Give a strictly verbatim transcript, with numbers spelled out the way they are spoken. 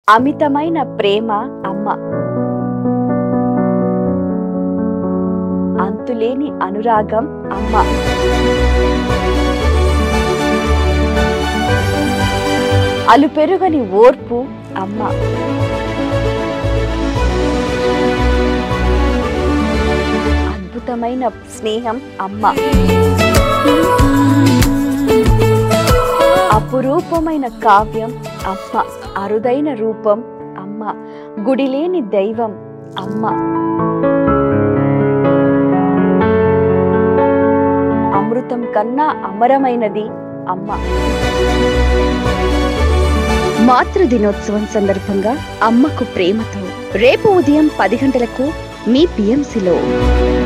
అమితమైన ప్రేమ అమ్మ. అంతులేని అనురాగం అమ్మ. అలుపెరుగని ఓర్పు అమ్మ. అద్భుతమైన స్నేహం అమ్మ. అపురూపమైన కావ్యం అమ్మ. అరుదైన రూపం అమ్మ. గుడిలేని దైవం అమ్మ. అమృతం కన్నా అమరమైనది అమ్మ. మాతృ దినోత్సవం సందర్భంగా అమ్మకు ప్రేమతో రేపు ఉదయం పది గంటలకు మీ పిఎంసిలో.